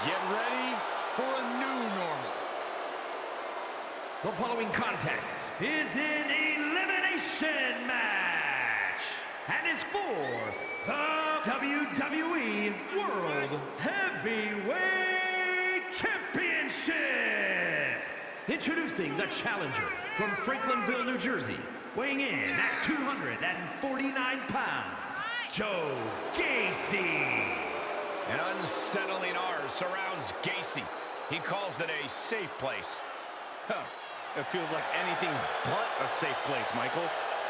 Get ready for a new normal. The following contest is an elimination match and is for the WWE World Heavyweight Championship. Introducing the challenger from Franklinville, New Jersey, weighing in at 249 pounds, Joe Gacy. An unsettling aura surrounds Gacy. He calls it a safe place. Huh. It feels like anything but a safe place, Michael.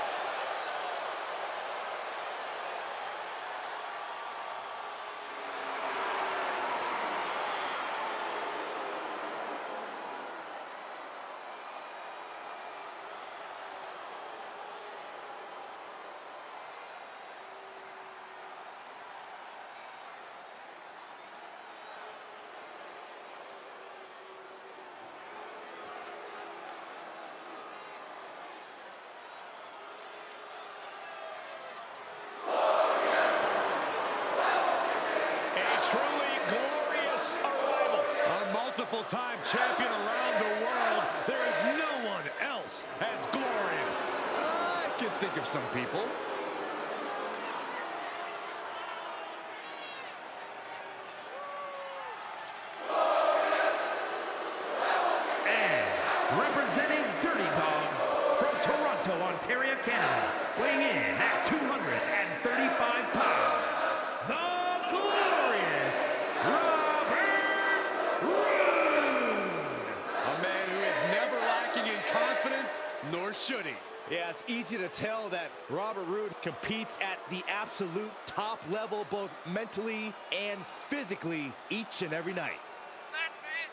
Multiple-time champion around the world. There is no one else as glorious. I can think of some people. And representing Dirty Dogs from Toronto, Ontario, Canada, weighing in at 235 pounds, the glorious Robert Roode. A man who is never lacking in confidence, nor should he. Yeah, it's easy to tell that Robert Roode competes at the absolute top level, both mentally and physically, each and every night. That's it.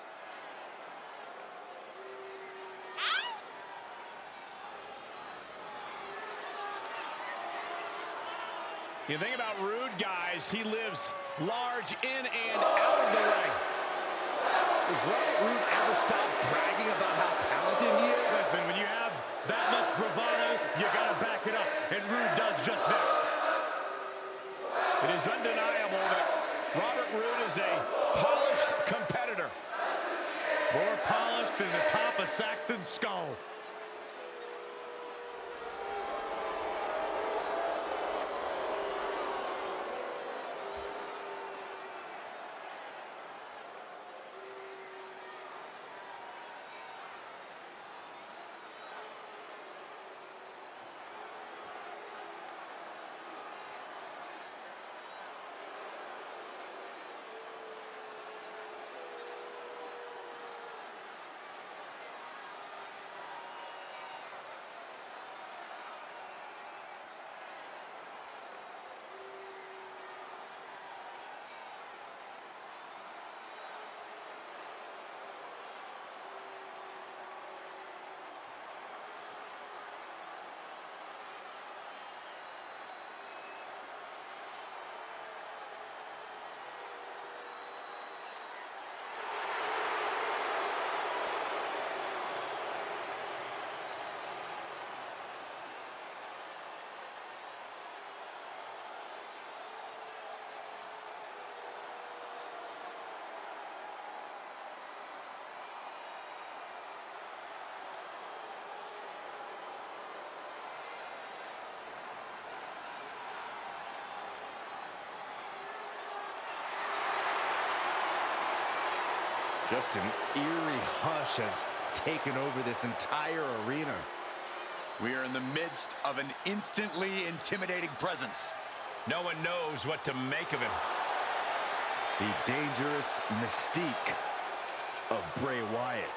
You think about Roode, guys, he lives large in and out of the ring. Does Robert Roode ever stop bragging about how talented he is? Listen, when you have that much bravado, you gotta back it up, and Roode does just that. It is undeniable that Robert Roode is a polished competitor. More polished than the top of Saxton's skull. Just an eerie hush has taken over this entire arena. We are in the midst of an instantly intimidating presence. No one knows what to make of him. The dangerous mystique of Bray Wyatt.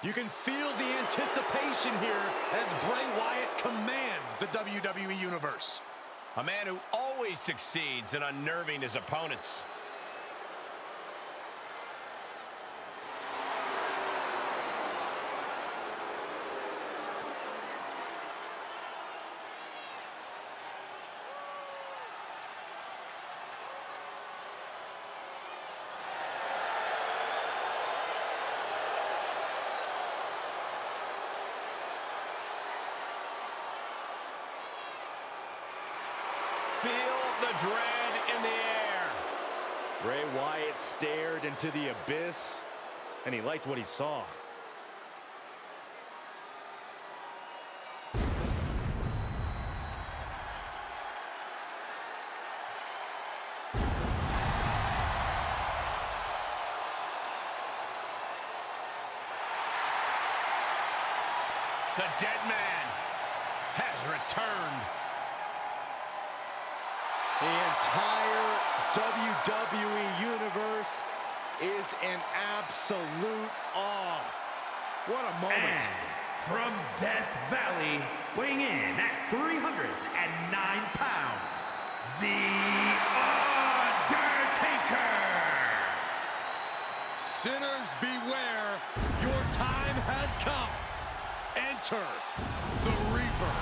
You can feel the anticipation here as Bray Wyatt commands the WWE Universe. A man who always succeeds in unnerving his opponents. Feel the dread in the air. Bray Wyatt stared into the abyss, and he liked what he saw. The dead man has returned. The entire WWE Universe is in absolute awe. What a moment. And from Death Valley, weighing in at 309 pounds, The Undertaker! Sinners beware, your time has come. Enter the Reaper.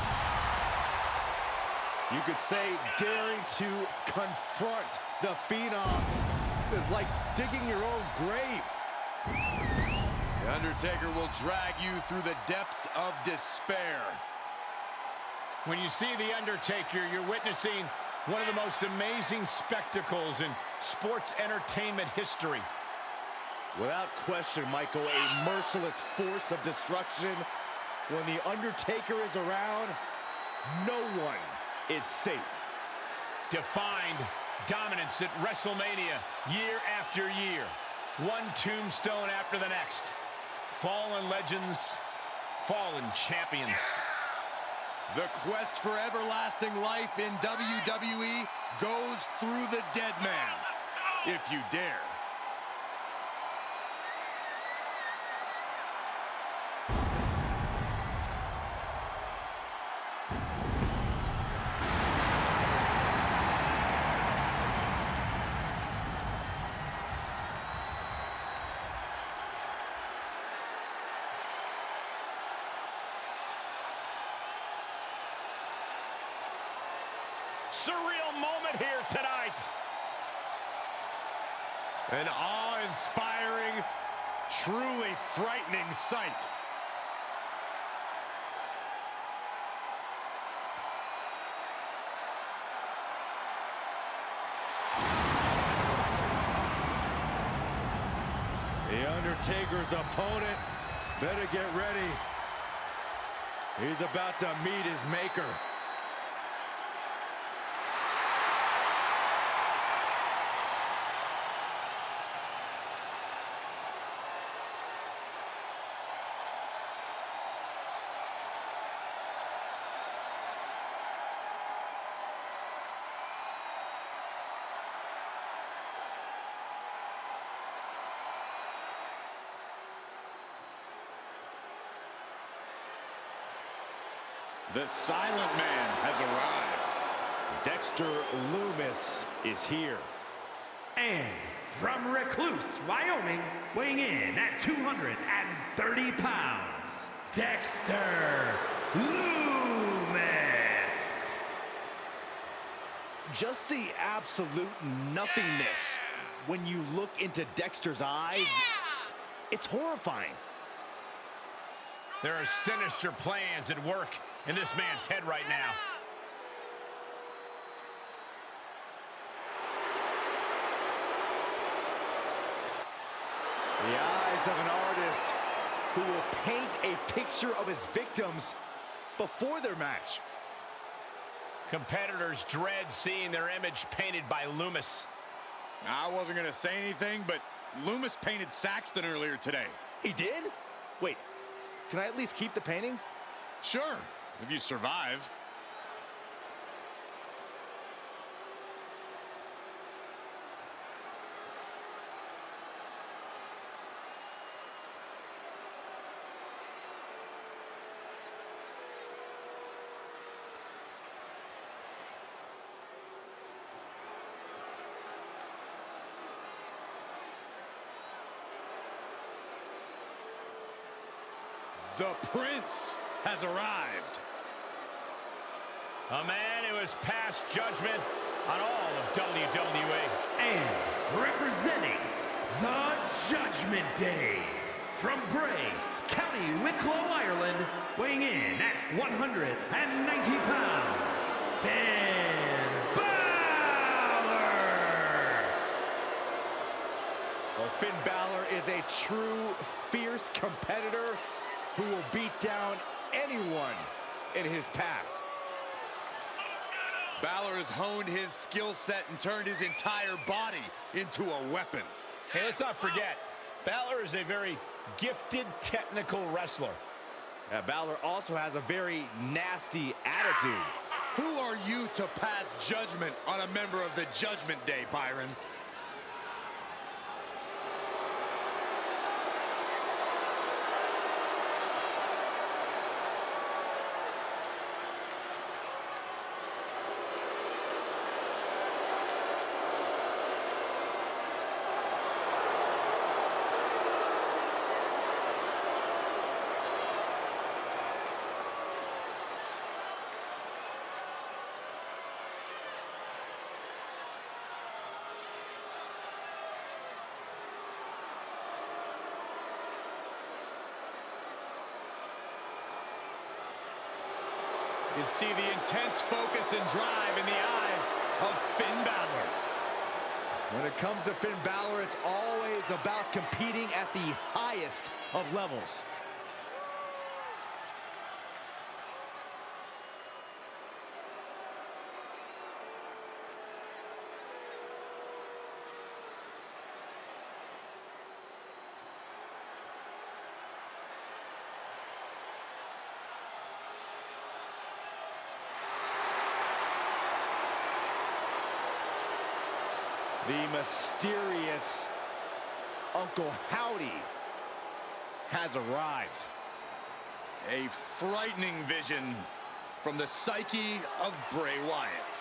You could say daring to confront the Phenom is like digging your own grave. The Undertaker will drag you through the depths of despair. When you see The Undertaker, you're witnessing one of the most amazing spectacles in sports entertainment history. Without question, Michael, a merciless force of destruction. When The Undertaker is around, no one is safe. Defined dominance at WrestleMania year after year. One tombstone after the next. Fallen legends, fallen champions. The quest for everlasting life in WWE goes through the dead man, if you dare. Surreal moment here tonight. An awe-inspiring, truly frightening sight. The Undertaker's opponent better get ready. He's about to meet his maker. The Silent Man has arrived. Dexter Lumis is here. And from Recluse, Wyoming, weighing in at 230 pounds, Dexter Lumis. Just the absolute nothingness when you look into Dexter's eyes. It's horrifying. There are sinister plans at work in this man's head right now. The eyes of an artist who will paint a picture of his victims before their match. Competitors dread seeing their image painted by Lumis. I wasn't going to say anything, but Lumis painted Saxton earlier today. He did? Wait, can I at least keep the painting? Sure, if you survive. The Prince has arrived. A man who has passed judgment on all of WWE. And representing the Judgment Day, from Bray, County Wicklow, Ireland, weighing in at 190 pounds, Finn Balor! Well, Finn Balor is a true, fierce competitor who will beat down anyone in his path. Balor has honed his skill set and turned his entire body into a weapon. Hey, let's not forget, Balor is a very gifted technical wrestler. Yeah, Balor also has a very nasty attitude. Who are you to pass judgment on a member of the Judgment Day, Byron? You can see the intense focus and drive in the eyes of Finn Balor. When it comes to Finn Balor, it's always about competing at the highest of levels. The mysterious Uncle Howdy has arrived. A frightening vision from the psyche of Bray Wyatt.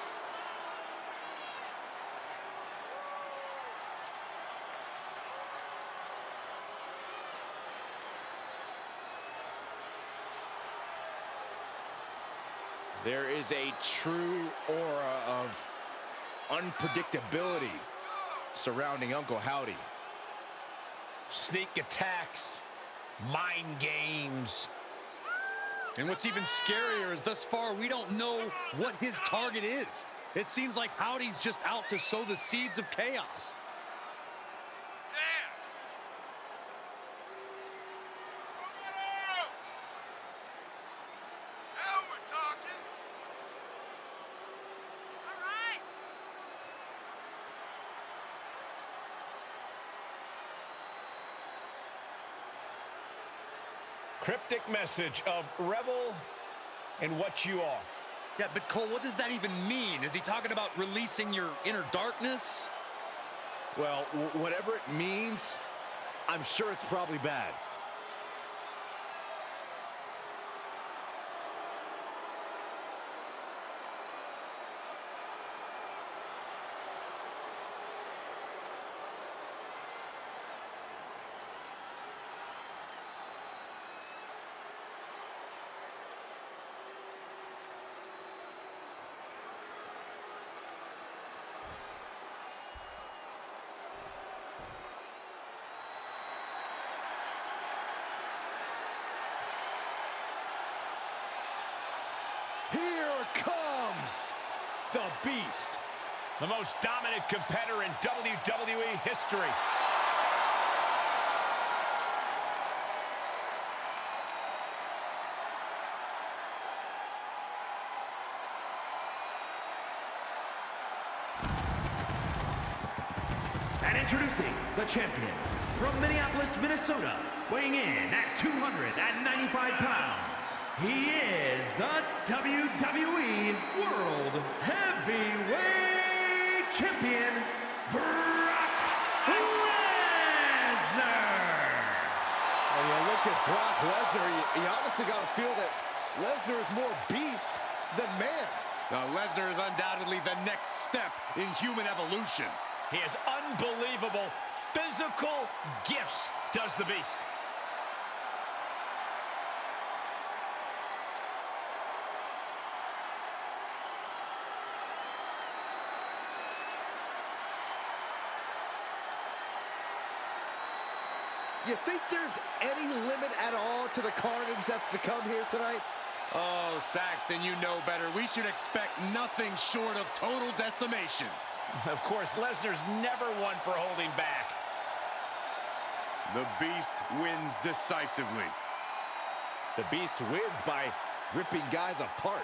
There is a true aura of unpredictability surrounding Uncle Howdy. Sneak attacks, mind games. And what's even scarier is thus far we don't know what his target is. It seems like Howdy's just out to sow the seeds of chaos. Cryptic message of revel in what you are. Yeah, but Cole, what does that even mean? Is he talking about releasing your inner darkness? Well, whatever it means, I'm sure it's probably bad. Here comes the Beast. The most dominant competitor in WWE history. And introducing the champion from Minneapolis, Minnesota, weighing in at 295 pounds. He is the WWE World Heavyweight Champion, Brock Lesnar. When you look at Brock Lesnar, you honestly got to feel that Lesnar is more beast than man. Now, Lesnar is undoubtedly the next step in human evolution. He has unbelievable physical gifts, does the Beast. You think there's any limit at all to the carnage that's to come here tonight? Oh, Saxton, you know better. We should expect nothing short of total decimation. Of course, Lesnar's never one for holding back. The Beast wins decisively. The Beast wins by ripping guys apart.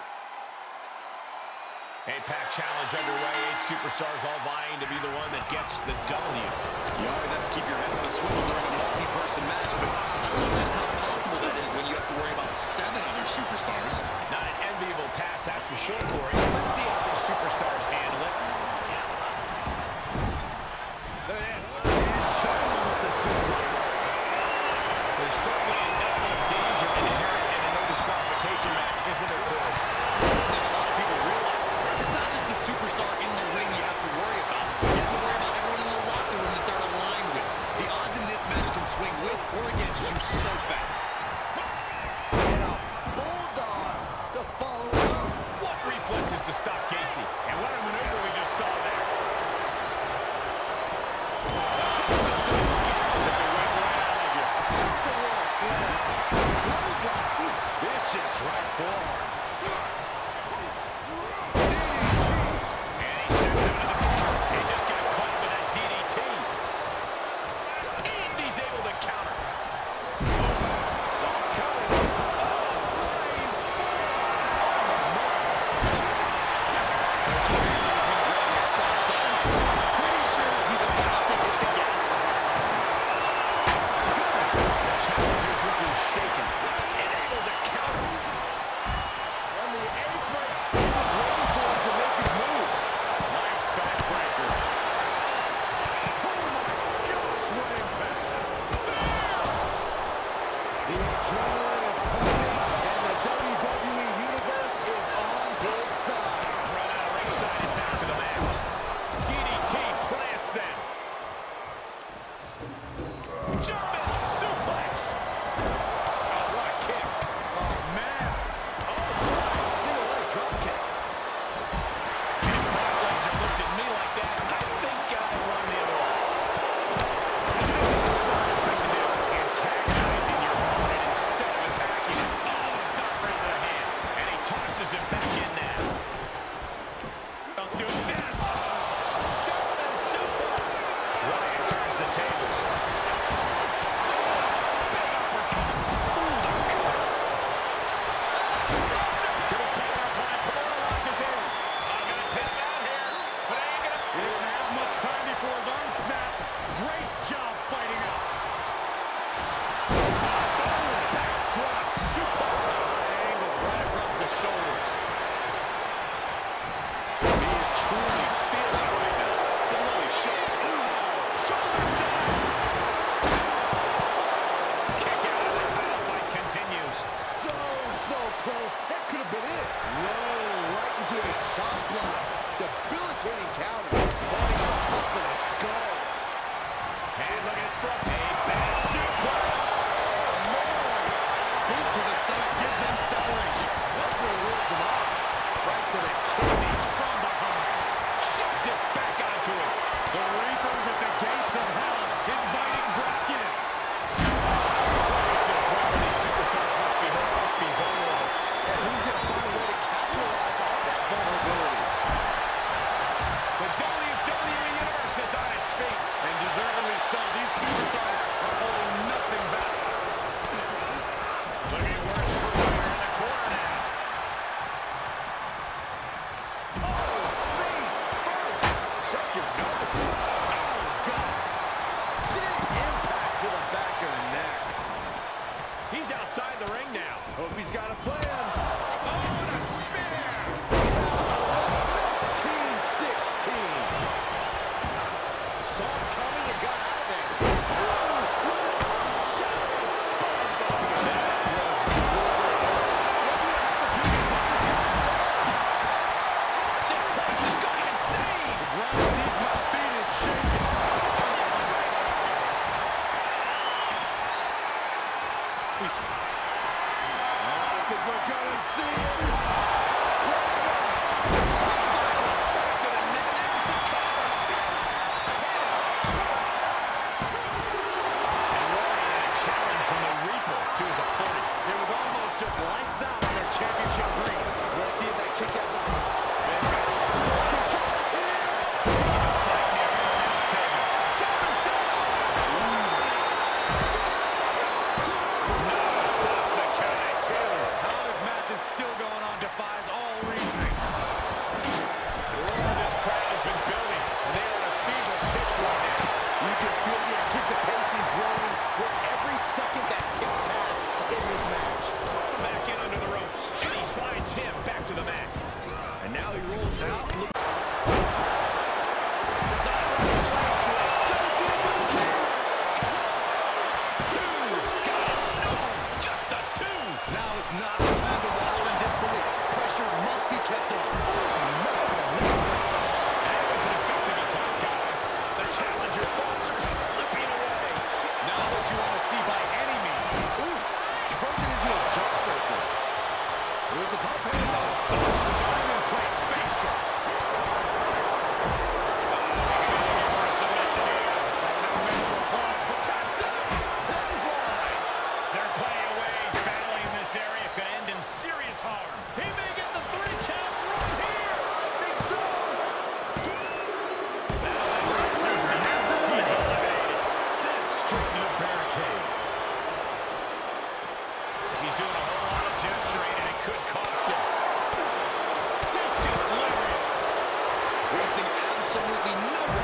Impact challenge underway. 8 superstars all vying to be the one that gets the W. You always have to keep your head on the swivel during a multi-person match, but I don't know just how possible that is when you have to worry about 7 other superstars. Not an enviable task, that's for sure, Corey. Let's see how these superstars handle it. Look at this. And showing them with the suplex. There's certainly an element of danger inherent in a no disqualification match, isn't there, Corey? A lot of people realize it's not just the superstar in the ring you have to worry about. You have to worry about everyone in the locker room that they're aligned with. The odds in this match can swing with or against you so fast. And a bulldog to follow up. What reflexes to stop Gacy? And what a maneuver we just saw there. Vicious right forearm. And he sends him to the corner. He just got caught with that DDT. And he's able to counter. Saw it coming. Flying Pretty sure he's about to hit the gas. The challenger's looking shaken. And able to counter.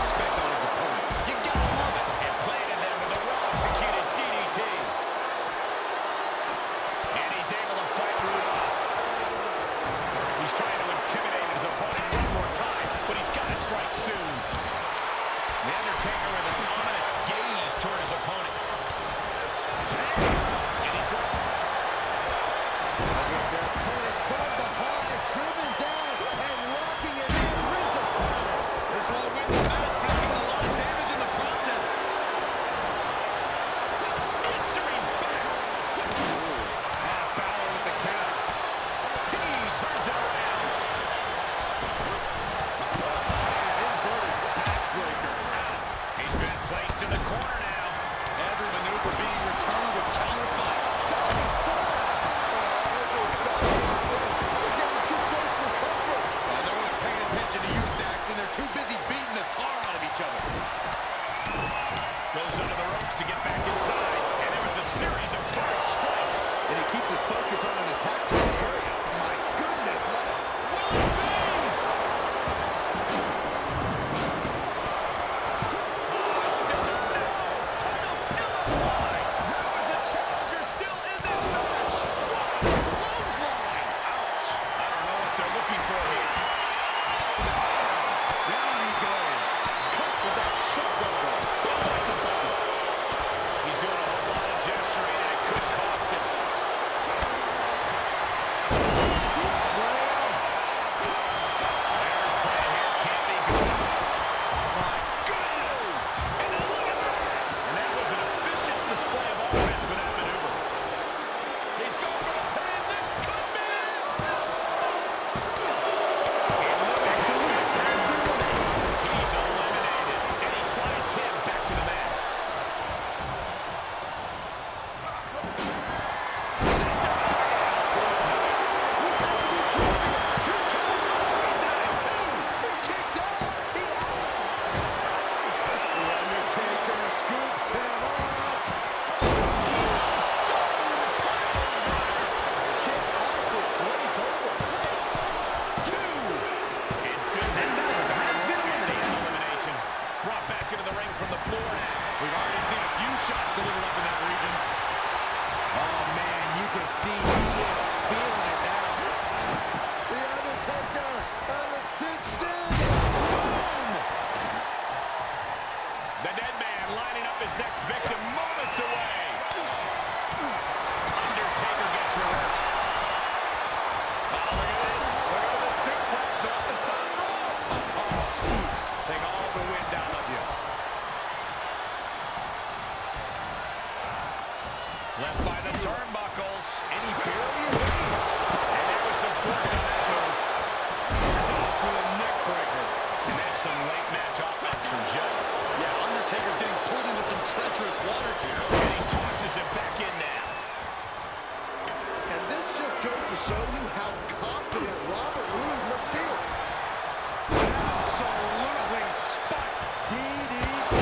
respect on his opponent. You gotta love it. And planted them with a well-executed DDT. And he's able to fight Roode off. He's trying to intimidate his opponent one more time, but he's got to strike soon. The Undertaker with an ominous gaze toward his opponent. And he's right. Their opponent from behind, driven down, and locking it in. Rings of Steiner. This will win the match, but doing a lot of damage in the process. Answering back. Balor with the counter. He turns it around. Inverted backbreaker. He's been placed in the corner now. Every maneuver being returned with counter fight. No one's paying attention to you, Saxton. They're too busy beating the tar out of each other. Goes under the ropes to get back inside. And there was a series of hard strikes. And he keeps his focus on an attack to that area. My goodness, what a... Will it be? Oh, still no. Title still on the line. How is the challenger still in this match? What? Clothesline. Ouch. I don't know what they're looking for here. Down he goes. Cut with that sharp elbow. Like the button. He's doing a whole lot of gesturing, and it could cost him. Slam. There's play here. Can't be good. My goodness. And then look at that. And that was an efficient display of offense with that maneuver. He's going for the pin. This could be it. He's eliminated, and he slides him back to the mat. Brought back into the ring from the floor now. We've already seen a few shots delivered up in that region. Oh, man, you can see he is feeling it now. The Undertaker on the cinched in. Boom! The dead man lining up his next victim moments away. Undertaker gets reversed. Oh, look at this. Look at the suplex off the top rope. Oh, jeez. Take all the wind out of you. Left by the turnbuckles. And he barely wins. And there was some force on that move. With a neck breaker. And that's some late match offense from Joe. Yeah, Undertaker's getting pulled into some treacherous waters here. And he tosses it back in now. And this just goes to show you how confident Robert Roode must feel. Absolutely spiked. DDT.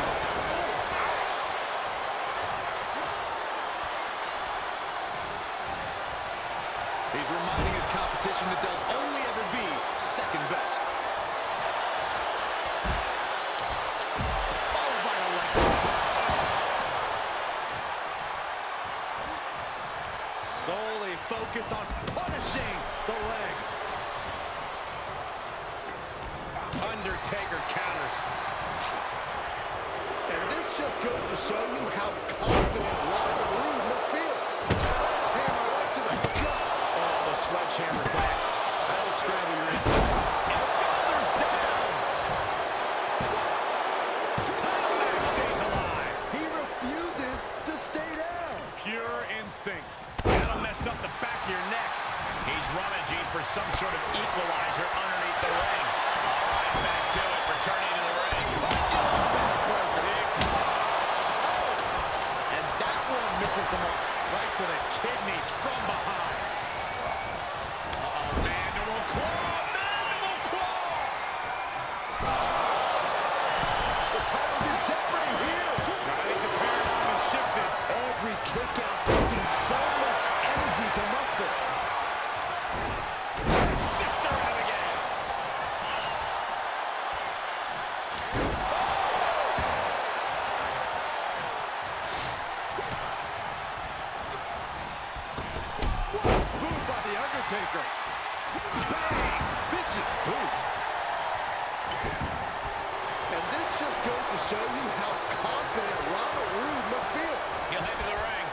He's reminding his competition that they'll only ever be second best. Followed by a leg drop. Solely focused on punishing the leg. Undertaker counters. And this just goes to show you how confident Robert Roode must feel. Sledgehammer right to the gut. Oh, the sledgehammer connects. That'll scramble your insides. And shoulders down. Title match stays alive. He refuses to stay down. Pure instinct. That'll mess up the back of your neck. He's rummaging for some sort of equalizer underneath the ring. Right back to it, returning to the ring. And that one misses the mark. Right to the kidneys from behind. Uh-oh, mandible claw, mandible claw. The title's in jeopardy here. I think the paradigm has shifted. Every kick out taking so much energy to muster. Sister out again. just goes to show you how confident Robert Roode must feel. He'll head to the ring.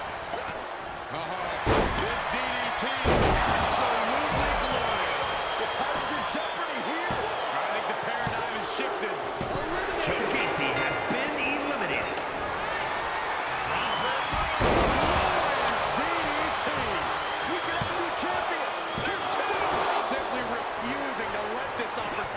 This DDT is absolutely glorious. The title's in jeopardy here. I think the paradigm has shifted. Joe Gacy has been eliminated. DDT. We could have a new champion. Here's two. Simply refusing to let this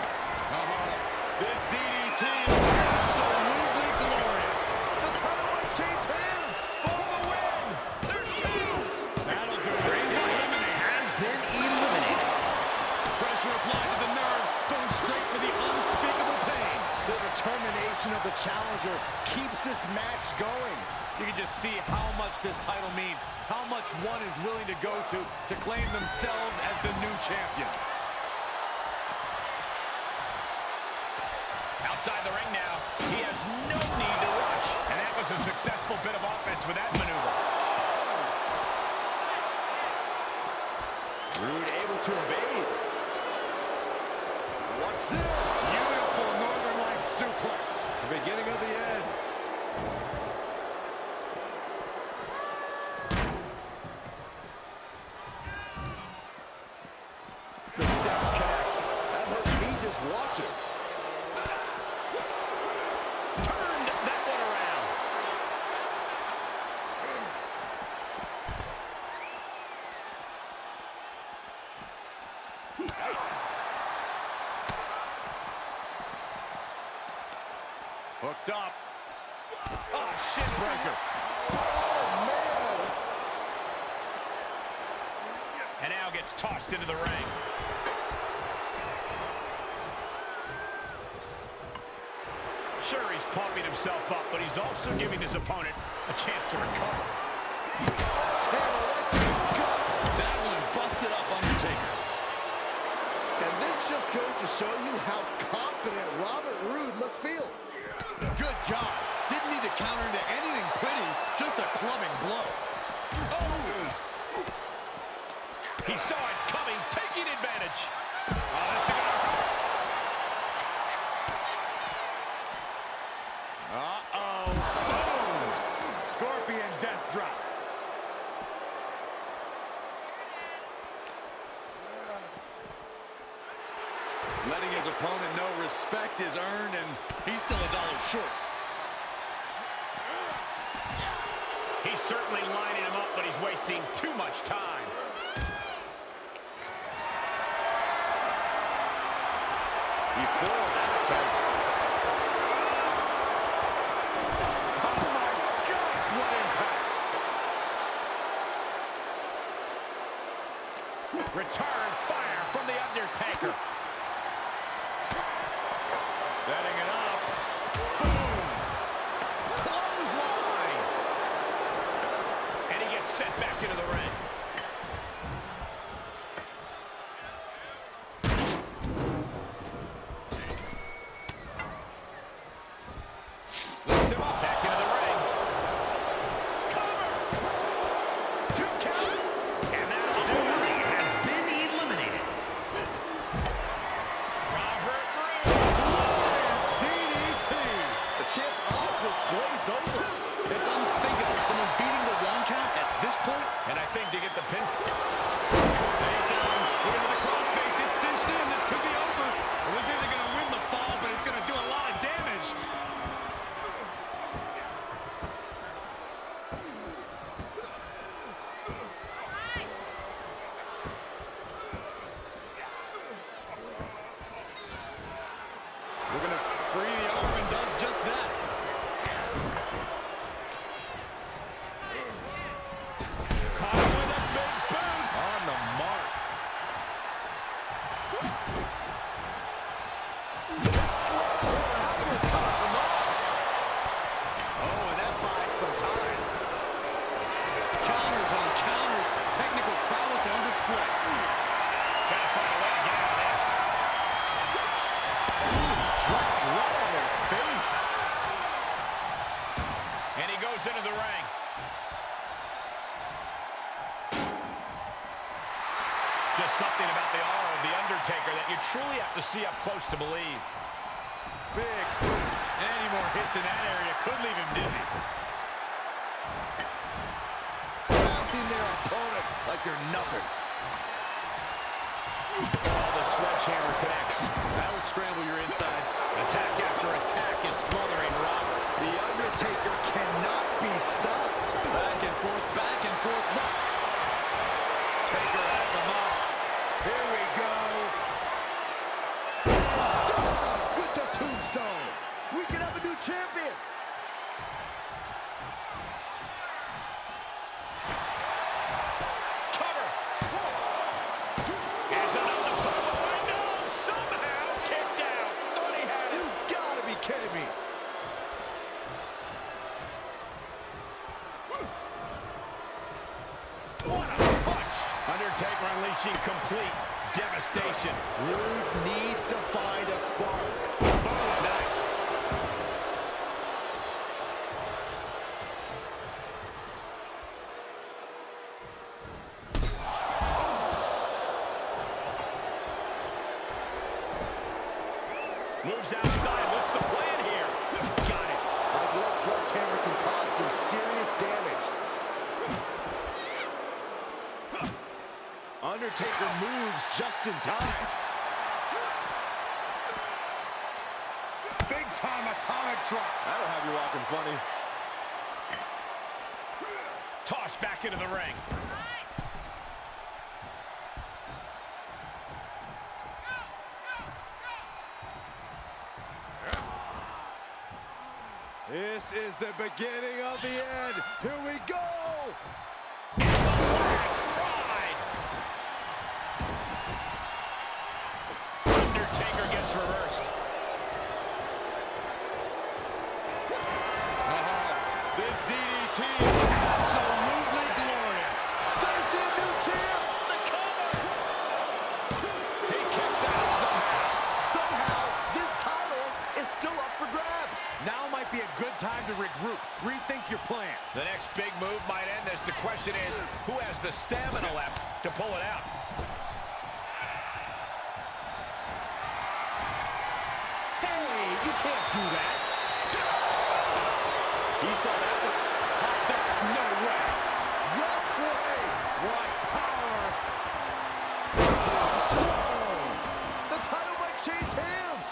This DDT is absolutely glorious. The title might change hands. For the win. There's two. That'll do it. Bray Wyatt has been eliminated. Pressure applied to the nerves, going straight for the unspeakable pain. The determination of the challenger keeps this match going. You can just see how much this title means, how much one is willing to go to claim themselves as the new champion. Outside the ring now. He has no need to rush. And that was a successful bit of offense with that maneuver. Roode able to evade. What's this? Beautiful Northern Lights suplex. The beginning of the end. The steps connect. That hurt me just watching. Turned that one around. Yikes. Hooked up. Oh, shin breaker. Oh, man. And now gets tossed into the ring. Sure, he's pumping himself up, but he's also giving his opponent a chance to recover. That one busted up Undertaker. And this just goes to show you how confident Robert Roode must feel. Good God. Didn't need to counter into anything pretty, just a clubbing blow. Oh! He saw it coming, taking advantage. Oh, that's a good. Uh-oh. Boom! Scorpion death drop. Letting his opponent know respect is earned, and he's still $1 short. He's certainly lining him up, but he's wasting too much time. Before that attack. Oh my gosh, what impact! Return fire from The Undertaker. Setting it up. Boom! Clothesline! And he gets set back into the ring. Lifts him up. Back into the ring. Cover! 2 count. And that'll do it. He has been eliminated. Robert Roode. DDT! The champ's odds look glazed over. It's unthinkable. Someone beating the 1 count at this point. And I think to get the pin. Takedown. We're into the crossface. It's cinched in. This could be over. Well, this isn't going to win the fall, but it's going to do a lot of damage. We're going to free the arm and does just that. Caught him with a big boot. On the mark. Oh, and that buys some time. Counters on counters. Technical prowess on display. Gotta find a way to get out of this. Dropped right on their face. And he goes into the ring. Just something about the aura of The Undertaker that you truly have to see up close to believe. Big boot. Offense in that area could leave him dizzy. Tossing their opponent like they're nothing. Oh, the sledgehammer connects. That'll scramble your insides. Attack after attack is smothering Robert. The Undertaker cannot be stopped. Back and forth, back and forth. Taker has him up. Here we go. And down with the tombstone. We can have a new champion. Cover. Is it on the put away? No, somehow kicked out. Thought he had it. You gotta be kidding me. What a punch. Undertaker unleashing complete devastation. Rude needs to find a spark. Boom, nice. Moves outside. What's the plan here? Got it. Like that sledgehammer can cause some serious damage. Undertaker moves just in time. Big time atomic drop. That'll have you walking funny. Toss back into the ring. This is the beginning of the end. Here we go. Undertaker gets reversed. This DDT is absolutely glorious. Gonna see a new champ. The cover. He kicks out somehow. Somehow, this title is still up for grabs. Now might be a good time to regroup. Rethink your plan. The next big move might end this. The question is, who has the stamina left to pull it out? Hey, you can't do that. He saw that one. No way. Yes way. What power. Tombstone. The title might change hands.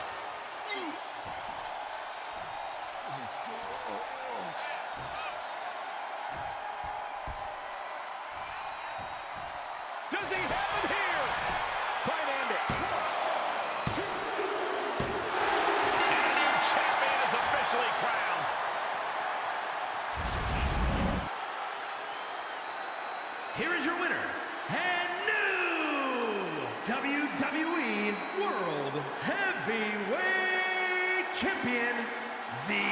Does he have him here? Try and end it. And a new champion is officially crowned. Here is your winner, and new WWE World Heavyweight Champion, The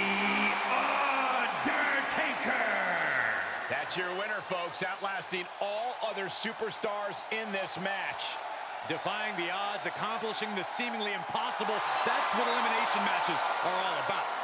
Undertaker. That's your winner, folks, outlasting all other superstars in this match. Defying the odds, accomplishing the seemingly impossible. That's what elimination matches are all about.